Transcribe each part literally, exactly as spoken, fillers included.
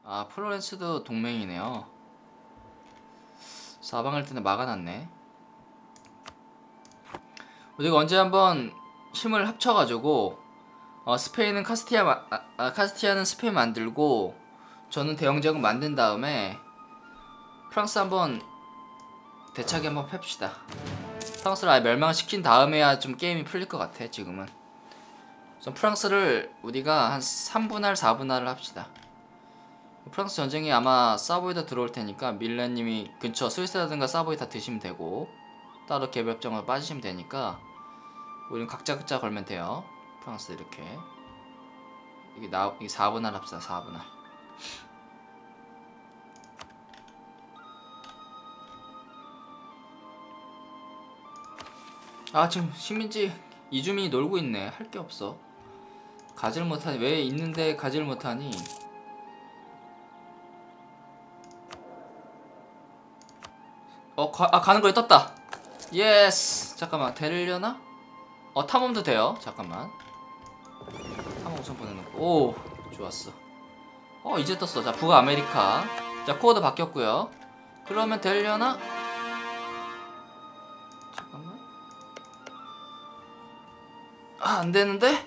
아, 플로렌스도 동맹이네요. 사방을 때는 막아놨네. 우리가 언제 한번 힘을 합쳐가지고 어, 스페인은 카스티아 마, 아, 아, 카스티아는 스페인 만들고 저는 대영제국 만든 다음에 프랑스 한번 대차게 한번 팹시다. 프랑스를 아예 멸망시킨 다음에야 좀 게임이 풀릴 것 같아. 지금은 좀 프랑스를 우리가 한 삼 분할 사 분할을 합시다. 프랑스 전쟁이 아마 사보이다 들어올 테니까 밀레님이 근처 스위스라든가 사보이 다 드시면 되고 따로 개별정으로 빠지시면 되니까 우리는 각자 각자 걸면 돼요. 프랑스 이렇게 이게 나 이게 사 분할 합시다. 사 분할. 아, 지금 식민지 이주민이 놀고 있네. 할 게 없어. 가지를 못하니. 왜 있는데 가지를 못하니. 어, 가, 아, 가는 거에 떴다. 예스. 잠깐만, 되려나? 어, 탐험도 돼요. 잠깐만. 탐험 우선 보내놓고. 오, 좋았어. 어, 이제 떴어. 자, 북아 아메리카. 자, 코어도 바뀌었고요. 그러면 되려나? 잠깐만. 아, 안 되는데?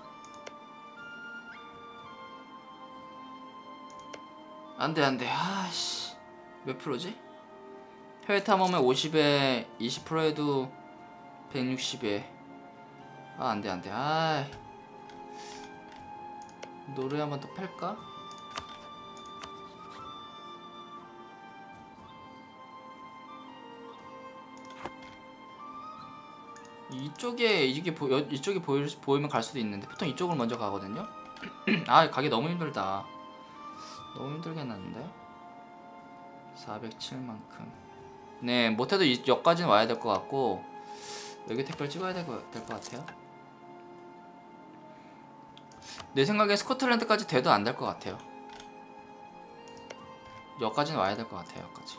안 돼, 안 돼. 아씨. 몇 프로지? 해외 탐험에 오십에 이십 퍼센트 해도 백육십에. 아, 안 돼, 안 돼. 아이. 노래 한번 더 팔까? 이쪽에 이게 보 이쪽이 보일 보이면 갈 수도 있는데 보통 이쪽으로 먼저 가거든요. 아, 가기 너무 힘들다. 너무 힘들게 났는데. 사백칠만큼. 네, 못해도 이 역까지는 와야 될 것 같고 여기 택배를 찍어야 될 것 될 것 같아요. 내 생각에 스코틀랜드까지 돼도 안 될 것 같아요. 여기까지는 와야 될 것 같아요. 여기까지.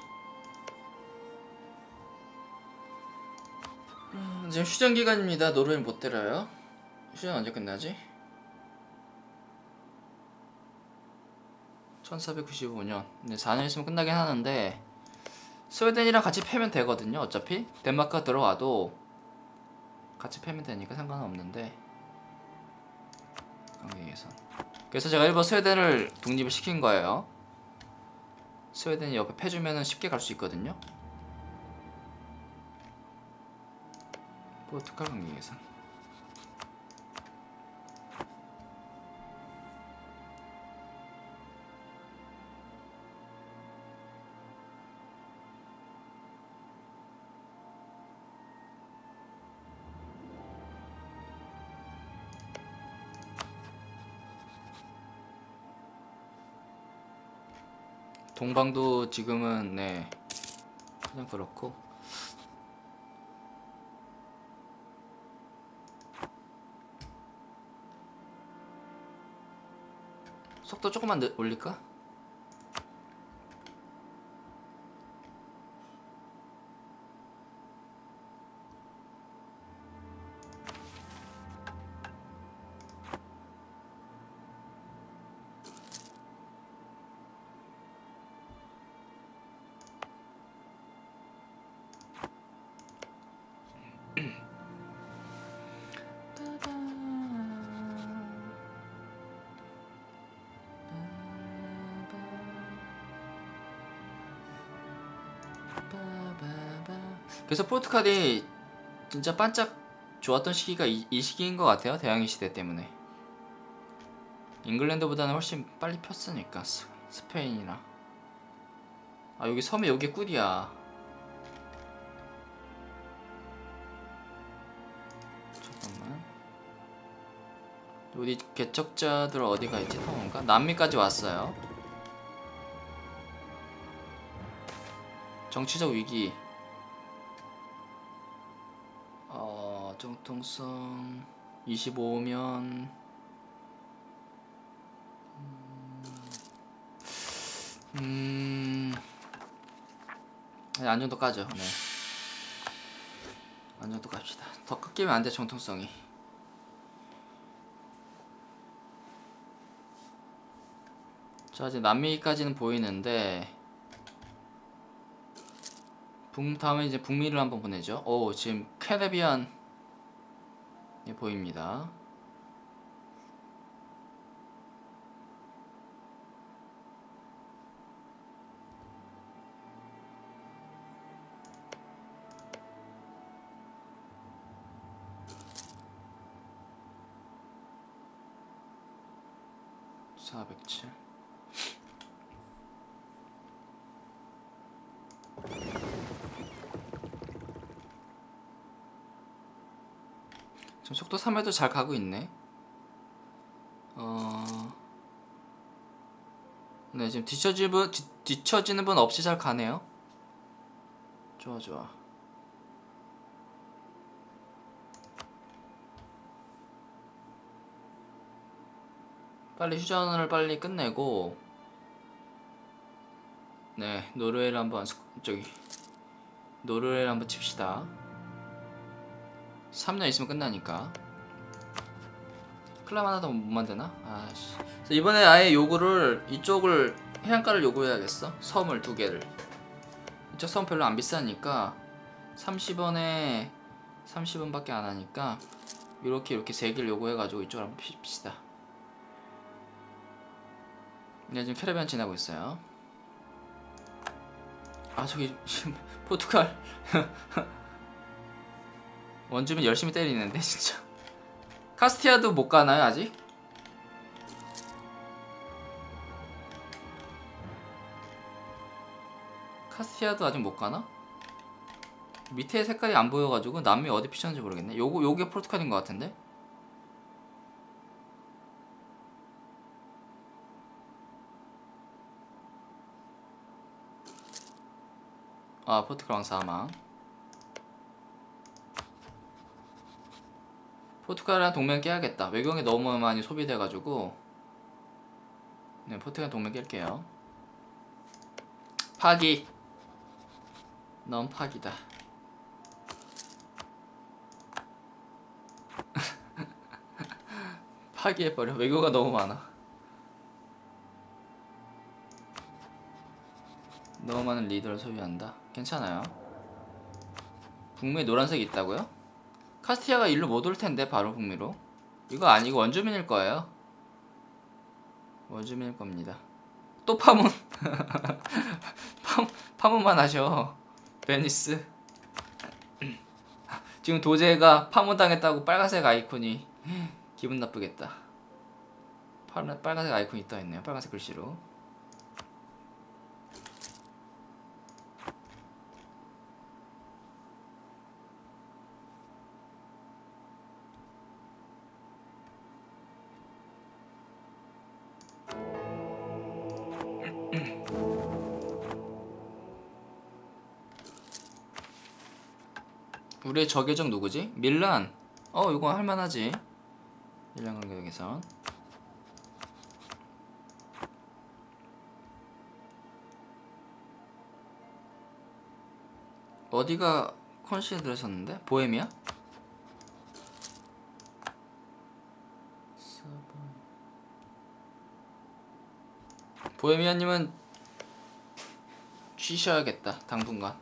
음, 지금 휴전 기간입니다. 노르웨이 못 때려요. 휴전 언제 끝나지? 천사백구십오 년. 네, 사 년 있으면 끝나긴 하는데 스웨덴이랑 같이 패면 되거든요. 어차피 덴마크가 들어와도 같이 패면 되니까 상관은 없는데. 관계에선. 그래서 제가 일본 스웨덴을 독립을 시킨 거예요. 스웨덴이 옆에 패주면은 쉽게 갈 수 있거든요. 포르투갈 관계에선. 동방도 지금은 네 그냥 그렇고. 속도 조금만 느, 올릴까? 그래서 포르투갈이 진짜 반짝 좋았던 시기가 이, 이 시기인 것 같아요. 대항해 시대 때문에. 잉글랜드보다는 훨씬 빨리 폈으니까. 스, 스페인이나. 아, 여기 섬에 여기 꿀이야. 잠깐만. 우리 개척자들 어디가 있지? 탐험가? 남미까지 왔어요. 정치적 위기. 어, 정통성 이십오면 음, 네, 안정도 까죠. 네, 안정도 갑시다. 더 깎이면 안 돼. 정통성이. 자, 이제 남미까지는 보이는데 북 다음에 이제 북미를 한번 보내죠. 오, 지금 캐리비안이 보입니다. 사백칠. 지금 속도 삼 에도 잘 가고 있네. 어... 네, 지금 뒤처지는 분, 뒤, 뒤처지는 분 없이 잘 가네요. 좋아 좋아. 빨리 휴전을 빨리 끝내고, 네, 노르웨이를 한번 저기 노르웨이를 한번 칩시다. 삼 년 있으면 끝나니까. 클럽 하나 더 못 만드나? 아씨. 이번에 아예 요구를 이쪽을 해안가를 요구해야겠어. 섬을 두 개를. 이쪽 섬 별로 안 비싸니까 삼십 원에 삼십 원밖에 안 하니까 이렇게 이렇게 세 개를 요구해가지고 이쪽을 한번 핍시다. 네, 지금 캐리비안 지나고 있어요. 아, 저기 지금 포르투갈 원주민 열심히 때리는데 진짜. 카스티아도 못 가나요 아직? 카스티아도 아직 못 가나? 밑에 색깔이 안 보여가지고 남미 어디 피셨는지 모르겠네. 요거 요게 포르투갈인 것 같은데? 아, 포르투갈 왕 사망. 포르투갈이랑 동맹 깨야겠다. 외경이 너무 많이 소비돼가지고. 네, 포르투갈 동맹 깰게요. 파기. 넌 파기다. 파기해버려. 외교가 너무 많아. 너무 많은 리더를 소유한다. 괜찮아요. 북미에 노란색이 있다고요? 카스티아가 일로 못 올 텐데 바로 북미로. 이거 아니고 원주민일 거예요. 원주민일 겁니다. 또 파문. 파, 파문만 하셔. 베니스. 지금 도제가 파문당했다고 빨간색 아이콘이 기분 나쁘겠다. 빨, 빨간색 아이콘이 떠있네요. 빨간색 글씨로. 우리의 적의적 누구지? 밀란. 어, 이거 할만하지. 밀란 관계에선 어디가 컨시에 들어섰는데? 보헤미아? 보헤미아님은 쉬셔야겠다 당분간.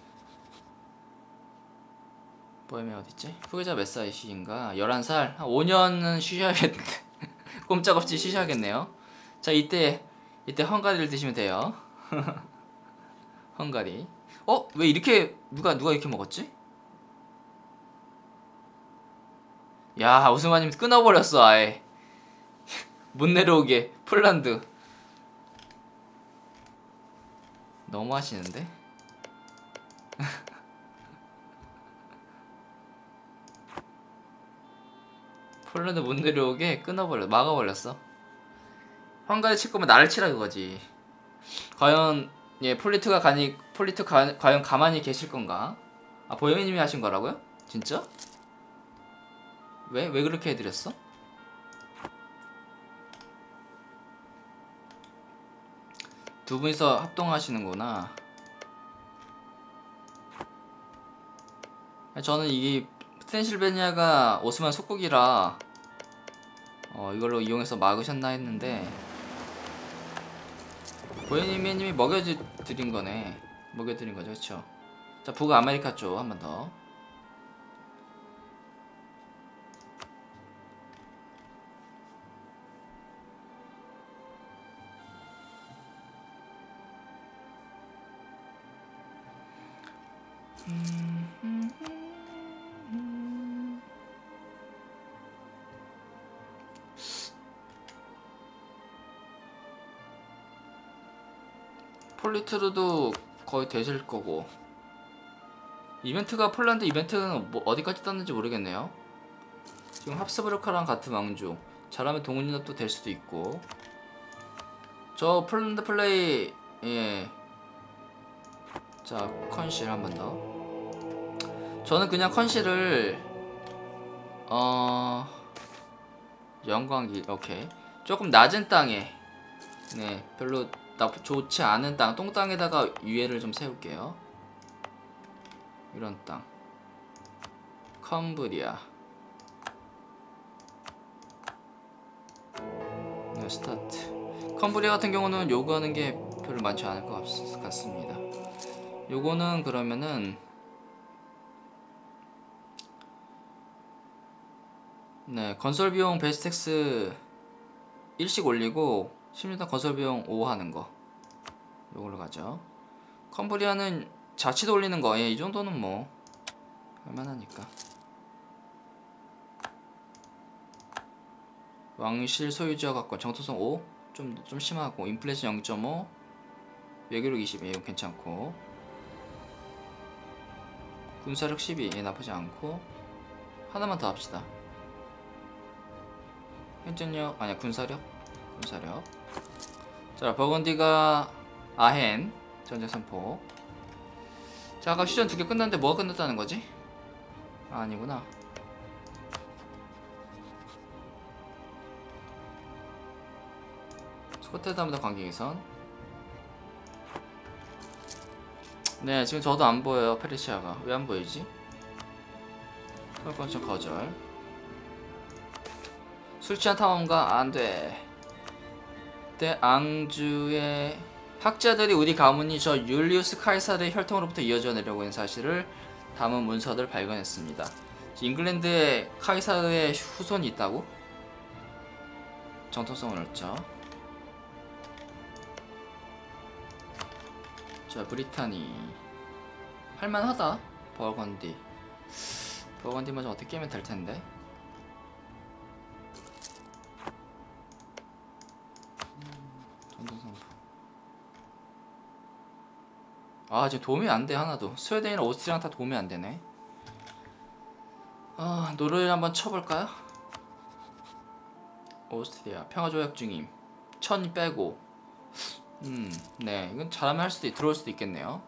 보헤미아 어딨지? 후계자 몇 살이신가? 열한 살? 한 오 년은 쉬셔야겠는데. 꼼짝없이 쉬셔야겠네요. 자, 이때 이때 헝가리를 드시면 돼요. 헝가리. 어? 왜 이렇게 누가 누가 이렇게 먹었지? 야, 오스만님 끊어버렸어 아예. 못 내려오게. 폴란드 너무 하시는데? 폴란드 못 내려오게 끊어버려, 막아버렸어. 헝가리 칠 거면 나를 치라 그거지. 과연 예 폴리트가 가니 폴리트 가, 과연 가만히 계실 건가? 아, 보영이님이 하신 거라고요? 진짜? 왜? 왜 그렇게 해드렸어? 두 분이서 합동하시는구나. 저는 이게 트랜실베니아가 오스만 속국이라 어, 이걸로 이용해서 막으셨나 했는데 고현이님이 먹여드린 거네. 먹여드린 거죠, 그쵸? 자, 북 아메리카 쪽 한 번 더. 폴리트루도 거의 되실 거고. 이벤트가 폴란드 이벤트는 뭐 어디까지 떴는지 모르겠네요. 지금 합스부르크랑 같은 왕조. 잘하면 동훈이도 될 수도 있고. 저 폴란드 플레이 예. 자, 컨실 한 번 더. 저는 그냥 컨실을 어 영광기 오케이. 조금 낮은 땅에 네 별로 나 좋지 않은 땅 똥땅에다가 유해를 좀 세울게요. 이런 땅 컴브리아 네 스타트. 컴브리아 같은 경우는 요구하는 게 별로 많지 않을 것 같습니다. 요거는 그러면은 네 건설 비용 베스텍스 일씩 올리고 십 년 건설 비용 오 하는 거 요걸로 가죠. 컴브리아는 자치도 올리는 거 예, 이 정도는 뭐 할만하니까. 왕실 소유지와 갖고 정토성 오 좀 좀 심하고 인플레이션 영 점 오 외교력 이십 예, 이거 괜찮고 군사력 십이 예, 나쁘지 않고 하나만 더 합시다. 행정력 아니야 군사력 군사력. 자 버건디가 아헨 전쟁 선포. 자 아까 휴전 두 개 끝났는데 뭐가 끝났다는 거지? 아, 아니구나. 스코틀랜드보다 관계 개선. 네 지금 저도 안 보여요. 페르시아가 왜 안 보이지? 혈관청 거절. 술 취한 탐험가 안돼. 때 앙주의 학자들이 우리 가문이 저 율리우스 카이사르의 혈통으로부터 이어져 내려고 있는 사실을 담은 문서들을 발견했습니다. 잉글랜드에 카이사르의 후손이 있다고? 정통성을 얻죠. 자 브리타니 할만하다. 버건디 버건디만 좀 어떻게 깨면 될텐데. 아 지금 도움이 안돼 하나도. 스웨덴이랑 오스트리아랑 다 도움이 안되네. 아 노르웨이 한번 쳐볼까요? 오스트리아 평화조약 중임. 천 빼고 음 네 이건 잘하면 할 수도 있, 들어올 수도 있겠네요.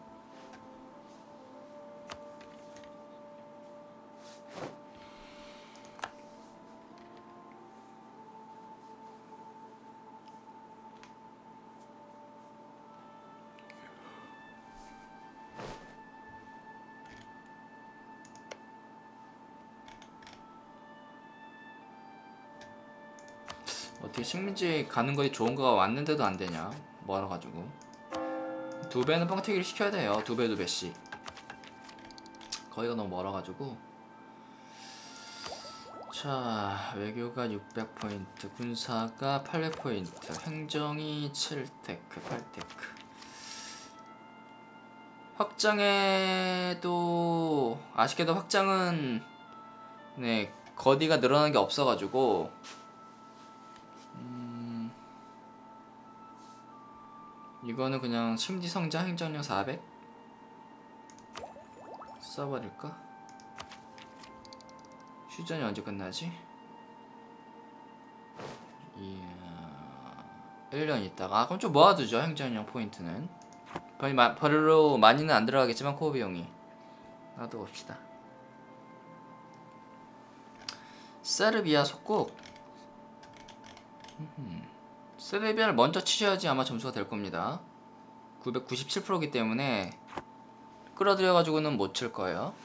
어떻게 식민지 가는 거에 좋은 거가 왔는데도 안 되냐? 멀어가지고 두 배는 뻥튀기를 시켜야 돼요. 두 배 두 배씩. 거기가 너무 멀어가지고. 자 외교가 육백 포인트, 군사가 팔백 포인트, 행정이 칠 테크, 팔 테크. 확장에도 아쉽게도 확장은 네 거디가 늘어나는 게 없어가지고. 이거는 그냥 심지성장 행정력 사백 써버릴까? 휴전이 언제 끝나지? 이야... 일 년 있다가 아, 그럼 좀 모아두죠. 행정력 포인트는 별로, 마, 별로 많이는 안 들어가겠지만 코어 비용이 놔둬봅시다. 세르비아 속국. 세르비아를 먼저 치셔야지 아마 점수가 될 겁니다. 구백구십칠 퍼센트이기 때문에 끌어들여가지고는 못 칠 거예요.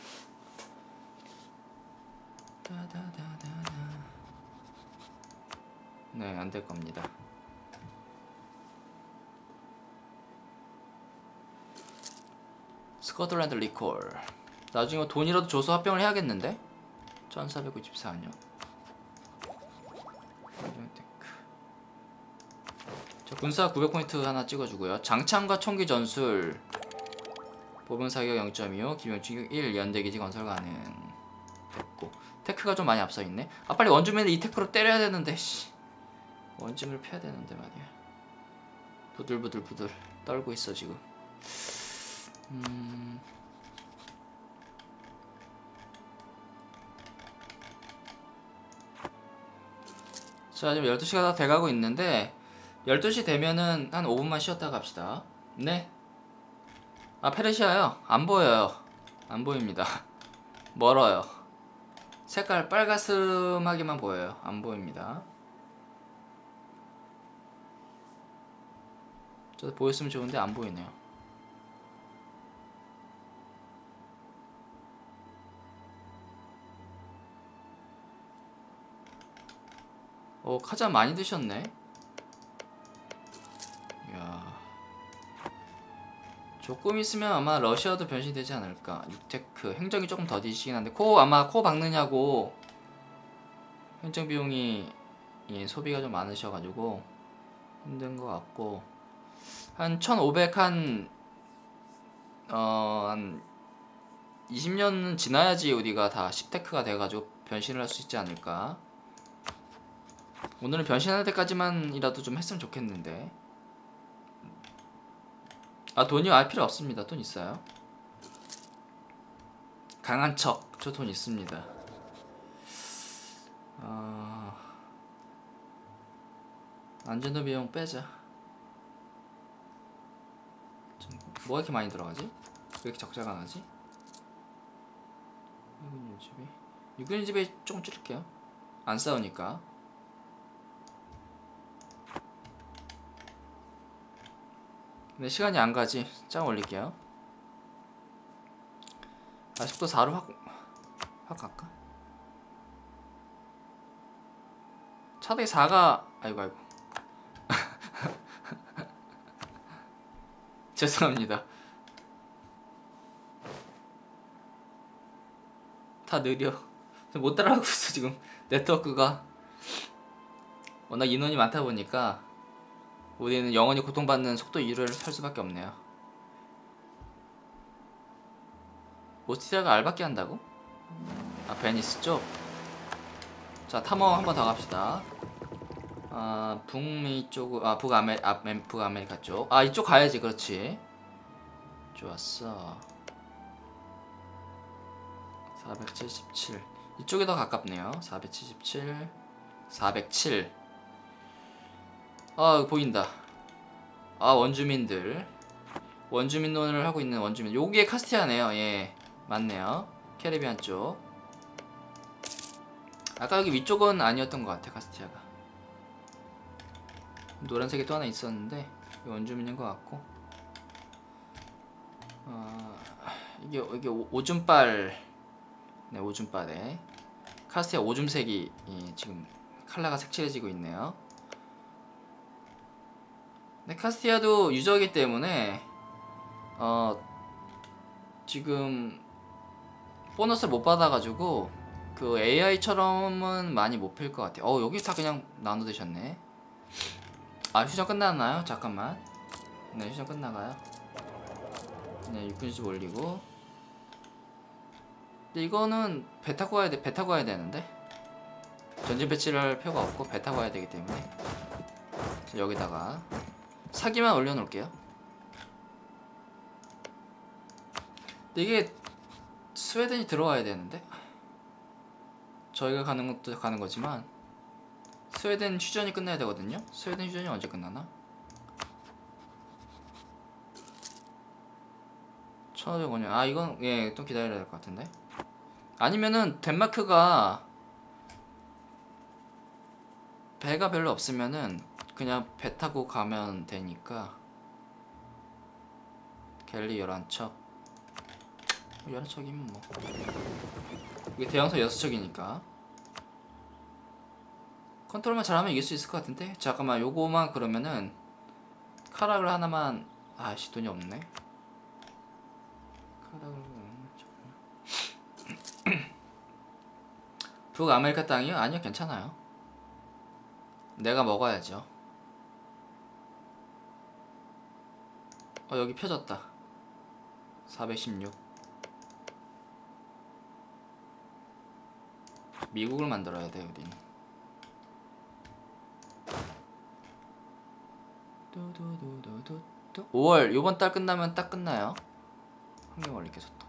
네, 안 될 겁니다. 스코틀랜드 리콜. 나중에 돈이라도 줘서 합병을 해야겠는데? 천사백구십사 년. 자, 군사 구백 포인트 하나 찍어주고요. 장창과 총기 전술. 보병 사격 영 점 이오, 기병 추격 일, 연대기지 건설 가능. 됐고. 테크가 좀 많이 앞서있네. 아 빨리 원주민을 이 테크로 때려야 되는데 씨. 원주민을 패야 되는데 말이야. 부들부들부들 떨고 있어 지금. 음... 자 지금 열두 시가 다 돼가고 있는데 열두 시 되면은 한 오 분만 쉬었다 갑시다. 네. 아 페르시아요. 안 보여요. 안 보입니다. 멀어요. 색깔 빨가슴하게만 보여요. 안 보입니다. 저도 보였으면 좋은데 안 보이네요. 오, 카자 많이 드셨네. 이야. 조금 있으면 아마 러시아도 변신되지 않을까. 육테크 행정이 조금 더디시긴 한데 코 아마 코 박느냐고 행정 비용이 예, 소비가 좀 많으셔가지고 힘든 것 같고 한 천오백 한 어 한 이십 년은 지나야지 우리가 다 십 테크가 돼가지고 변신을 할 수 있지 않을까. 오늘은 변신할 때까지만이라도 좀 했으면 좋겠는데. 아 돈이요? 알 필요 없습니다. 돈 있어요. 강한 척. 저 돈 있습니다. 어... 안전도 비용 빼자. 좀 뭐가 이렇게 많이 들어가지? 왜 이렇게 적자가 나지? 육군 유지비 육군 유지비 조금 줄일게요. 안 싸우니까. 근데 시간이 안 가지. 짱 올릴게요. 아 속도 사로 확, 확 갈까? 차라리 사가 아이고 아이고 죄송합니다. 다 느려. 못 따라가고 있어 지금. 네트워크가 워낙 인원이 많다 보니까 우리는 영원히 고통받는 속도 이유를 살 수밖에 없네요. 오스트리아가 알밖에 한다고? 아 베니스 쪽? 자 탐험 한번 더 갑시다. 아 북미 쪽, 아 북아메, 아 북아메리카 쪽. 아 이쪽 가야지. 그렇지. 좋았어. 사백칠십칠. 이쪽이 더 가깝네요. 사백칠십칠, 사백칠. 아 보인다. 아 원주민들 원주민론을 하고 있는 원주민. 요게 카스티아네요. 예 맞네요. 캐리비안 쪽. 아까 여기 위쪽은 아니었던 것 같아. 카스티아가 노란색이 또 하나 있었는데 원주민인 것 같고. 어, 이게 이게 오, 오줌빨. 네 오줌빨에 카스티아 오줌색이 예, 지금 컬러가 색칠해지고 있네요. 네, 카스티아도 유저이기 때문에 어 지금 보너스를 못 받아가지고 그 에이아이처럼은 많이 못 필 것 같아요. 어 여기 다 그냥 나눠드셨네. 아 휴전 끝났나요? 잠깐만. 네 휴전 끝나가요. 그냥 육군집 올리고. 근데 이거는 배 타고 가야 돼. 배 타고 가야 되는데 전진 배치를 할 필요가 없고 배 타고 가야 되기 때문에 여기다가 사기만 올려놓을게요. 근데 이게 스웨덴이 들어와야 되는데 저희가 가는 것도 가는 거지만 스웨덴 휴전이 끝나야 되거든요. 스웨덴 휴전이 언제 끝나나? 천오백 원 년. 아 이건 예 또 기다려야 될 것 같은데. 아니면은 덴마크가 배가 별로 없으면은 그냥 배 타고 가면 되니까. 갤리 열한 척. 열한 척이면 뭐 이게 대형선 여섯 척이니까 컨트롤만 잘하면 이길 수 있을 것 같은데. 잠깐만 요거만 그러면은 카락을 하나만. 아씨 돈이 없네. 북아메리카 땅이요? 아니요, 괜찮아요. 내가 먹어야죠. 어, 여기 펴졌다. 사백십육. 미국을 만들어야 돼, 우린. 오월 요번 달 끝나면 딱 끝나요. 한 개월 이렇게 줬다.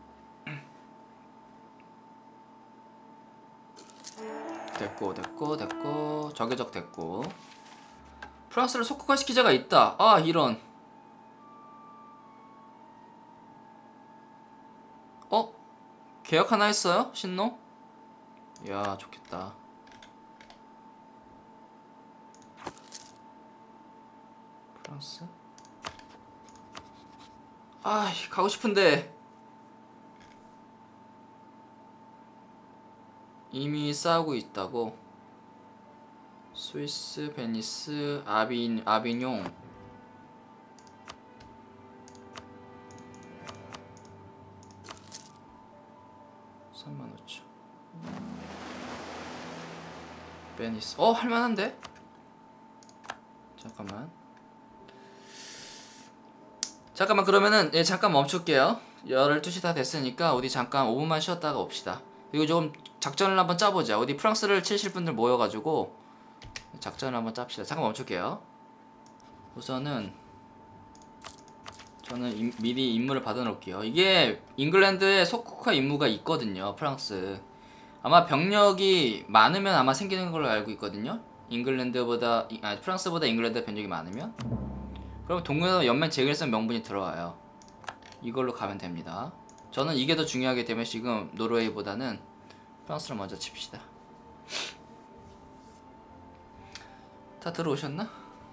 됐고 됐고 됐고 저궤적 됐고. 프랑스를 속국화 시키자가 있다. 아 이런. 어? 계약 하나 했어요? 신노? 이야 좋겠다. 프랑스? 아 가고 싶은데 이미 싸우고 있다고. 스위스, 베니스, 아비, 아비뇽. 삼만 오천. 베니스. 어 할만한데? 잠깐만. 잠깐만 그러면은 예 잠깐 멈출게요. 열두 시 다 됐으니까 어디 잠깐 오 분만 쉬었다가 옵시다. 이거 좀 작전을 한번 짜보자. 어디 프랑스를 치실 분들 모여가지고 작전을 한번 짭시다. 잠깐 멈출게요. 우선은 저는 임, 미리 임무를 받아놓을게요. 이게 잉글랜드에 속국화 임무가 있거든요. 프랑스 아마 병력이 많으면 아마 생기는 걸로 알고 있거든요. 잉글랜드보다 아니 프랑스보다 잉글랜드 병력이 많으면 그럼 동료 연맹 재결성 명분이 들어와요. 이걸로 가면 됩니다. 저는 이게 더 중요하기 때문에 지금 노르웨이보다는 프랑스를 먼저 칩시다. 다 들어오셨나?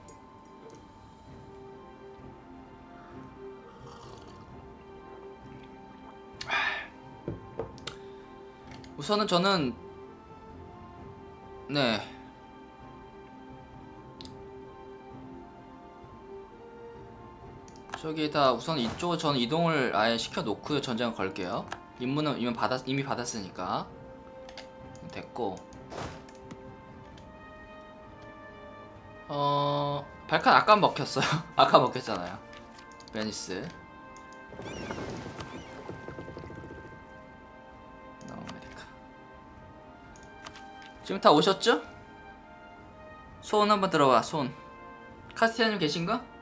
우선은 저는 네 저기 다 우선 이쪽으로 저는 이동을 아예 시켜놓고요. 전쟁을 걸게요. 임무는 이미 받았 이미 받았으니까 됐고. 어 발칸 아까 먹혔어요. 아까 먹혔잖아요. 베니스. 남아메리카. 지금 다 오셨죠? 손 한번 들어와. 손. 카스티아님 계신가?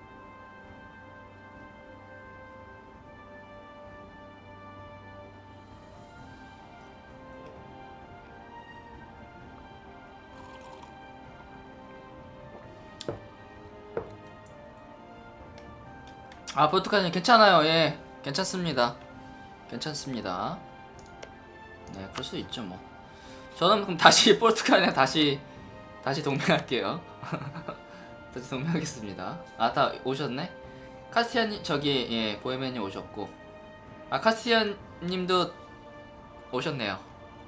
아 포르투갈님 괜찮아요. 예 괜찮습니다. 괜찮습니다. 네 그럴 수도 있죠 뭐. 저는 그럼 다시 포르투갈이랑 다시 다시 동맹할게요. 다시 동맹하겠습니다. 아 다 오셨네. 카스티안님 저기 예 보헤미안님 오셨고 아 카스티안님도 오셨네요.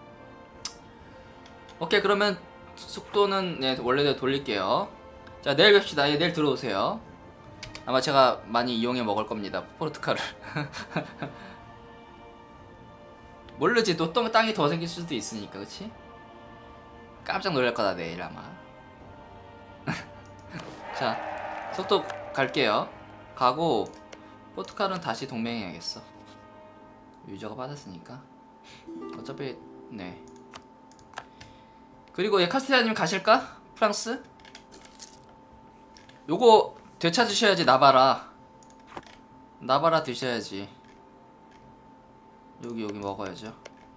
오케이 그러면 속도는 네 원래대로 돌릴게요. 자 내일 뵙시다. 예 내일 들어오세요. 아마 제가 많이 이용해 먹을 겁니다. 포르투갈을. 모르지 또 땅이 더 생길 수도 있으니까 그치? 깜짝 놀랄 거다 내일 아마. 자 속도 갈게요. 가고 포르투갈은 다시 동맹해야겠어. 유저가 받았으니까 어차피 네. 그리고 예 카스티아님 가실까? 프랑스? 요거 되찾으셔야지. 나바라 나바라 드셔야지. 여기 여기 먹어야죠.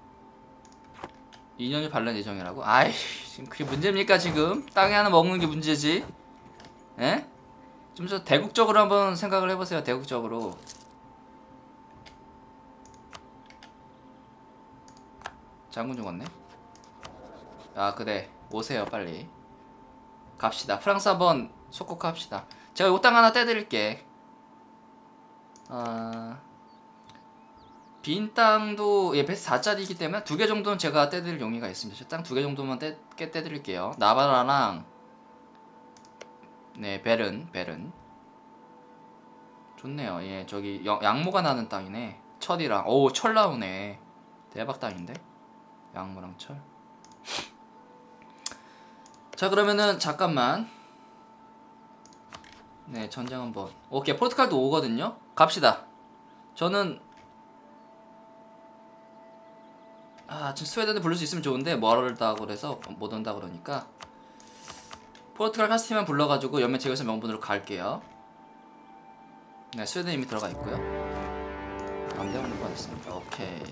이 년이 반란 예정이라고? 아이 지금 그게 문제입니까 지금? 땅에 하나 먹는 게 문제지. 에? 좀 더 대국적으로 한번 생각을 해보세요. 대국적으로. 장군 죽었네. 아 그래 오세요 빨리. 갑시다. 프랑스 한번 속국합시다. 제가 요 땅 하나 떼드릴게. 아... 빈 땅도 예 베스트 사 짜리이기 때문에 두 개 정도는 제가 떼드릴 용의가 있습니다. 땅 두 개 정도만 떼, 깨 떼드릴게요. 나바라랑 네 베른 베른 좋네요. 예 저기 영, 양모가 나는 땅이네. 철이랑 오 철 나오네. 대박 땅인데. 양모랑 철. 자 그러면은 잠깐만. 네 전쟁 한번. 오케이 포르투갈도 오거든요. 갑시다. 저는 아 지금 스웨덴을 부를 수 있으면 좋은데 멀다 그래서 못 온다 그러니까 포르투갈 카스티만 불러가지고 연맹 제거해서 명분으로 갈게요. 네 스웨덴 이미 들어가 있고요. 남대문으로 받았습니다. 오케이.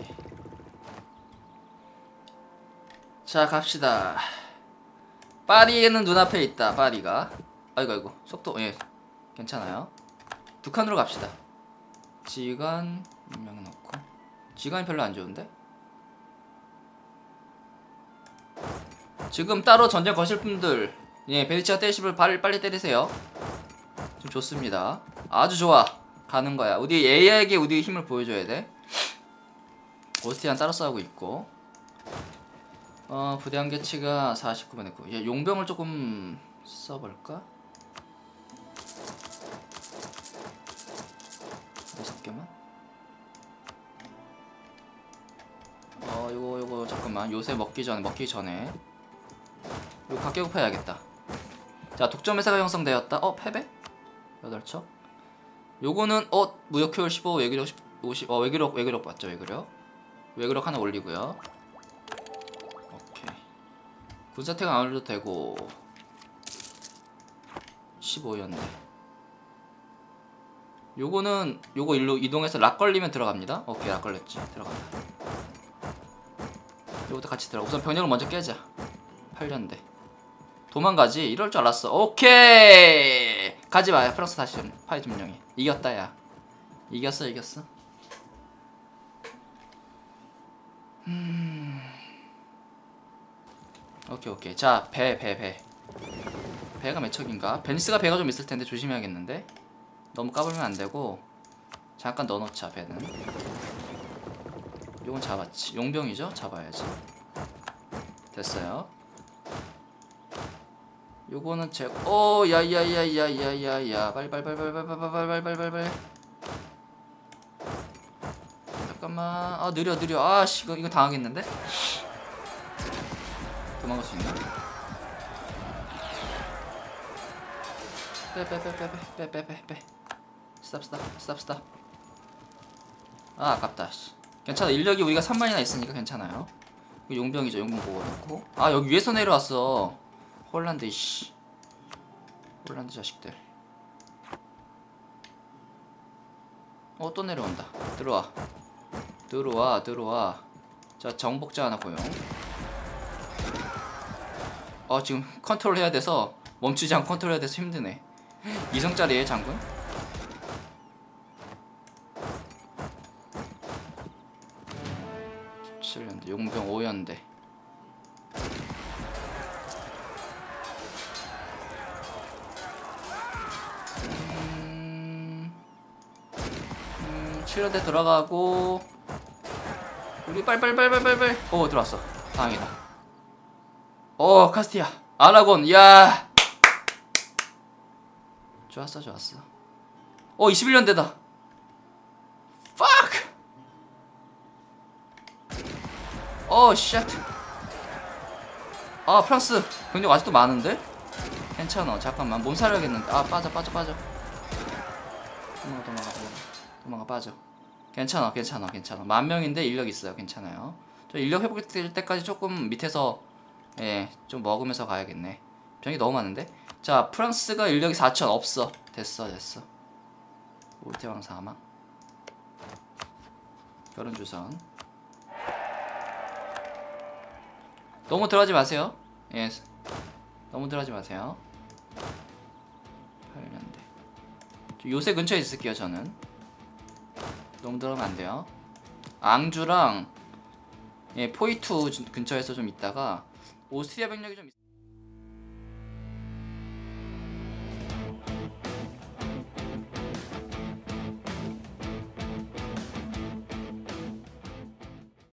자 갑시다. 파리에는 눈앞에 있다. 파리가 아이고 아이고 속도 예 괜찮아요. 두 칸으로 갑시다. 지간 명 넣고 지간이 별로 안 좋은데? 지금 따로 전쟁 거실 분들 예 베네치아 떼십을 발을 빨리 때리세요. 좀 좋습니다. 아주 좋아. 가는 거야. 우리 에이아이에게 우리의 힘을 보여줘야 돼. 오스트리아는 따로 싸우고 있고 어 부대 한 개치가 사십구 번 했고 예, 용병을 조금 써볼까? 여섯 개만? 어 요거 요거 잠깐만 요새 먹기 전에 먹기 전에 요거 각계급해야겠다. 자 독점 회사가 형성되었다. 어 패배? 여덟 척 요거는 어 무역효율 십오 외교력 오십 어 외교력 외교력 맞죠? 외교력 외교력 하나 올리고요. 오케이 군사태가 안 올려도 되고 십오였네. 요거는 요거 일로 이동해서 락 걸리면 들어갑니다. 오케이 락 걸렸지. 들어간다. 요것도 같이 들어가. 우선 병력을 먼저 깨자. 팔 년대 도망가지? 이럴 줄 알았어. 오케이 가지마요. 프랑스 다시 파이 점령해. 이겼다 야. 이겼어 이겼어. 음... 오케이 오케이. 자 배 배 배 배, 배가 몇 척인가? 베니스가 배가 좀 있을텐데 조심해야겠는데? 너무 까불면 안되고 잠깐 넣어놓자. 배는 요건 잡았지. 용병이죠? 잡아야지. 됐어요. 요거는 제 오 야야야야야야야 빨리 빨리 빨리 빨리 빨리 빨리 빨리 빨리 빨리 빨리 잠깐만. 아 느려 느려. 아씨 이거 이거 당하겠는데? 도망갈 수 있나? 빼 빼 빼 빼 빼 빼 빼 빼 스탑 스탑 스탑 스탑. 아 아깝다. 씨. 괜찮아. 인력이 우리가 삼만이나 있으니까 괜찮아요. 용병이죠. 용병 보고 놓고. 아 여기 위에서 내려왔어. 홀란드 씨. 홀란드 자식들. 어 또 내려온다. 들어와. 들어와 들어와. 자 정복자 하나 고용. 어 지금 컨트롤 해야 돼서 멈추지 않고 컨트롤 해야 돼서 힘드네. 이성짜리에요 장군. 십칠 년대 용병 오 연대. 음... 음... 칠 년대 들어가고 우리 빨빨빨빨빨빨. 오 들어왔어. 다행이다. 오 카스티아 아라곤. 야 좋았어 좋았어. 어 이십일 년대다. fuck. 어 쉣. 아 프랑스 병력 아직도 많은데? 괜찮아. 잠깐만 몸살려야겠는데. 아 빠져 빠져 빠져. 도망가 도망가 도망가 도망가 빠져. 괜찮아 괜찮아 괜찮아. 만 명인데 인력 있어요. 괜찮아요. 저 인력 회복될 때까지 조금 밑에서 예 좀 먹으면서 가야겠네. 병이 너무 많은데? 자 프랑스가 인력이 사천 없어. 됐어 됐어. 올테왕 사망. 결혼주선. 너무 들어가지 마세요. 예 너무 들어가지 마세요. 팔 년대 요새 근처에 있을게요. 저는 너무 들어가면 안 돼요. 앙주랑 예 포이투 근처에서 좀 있다가 오스트리아 병력이 좀 있...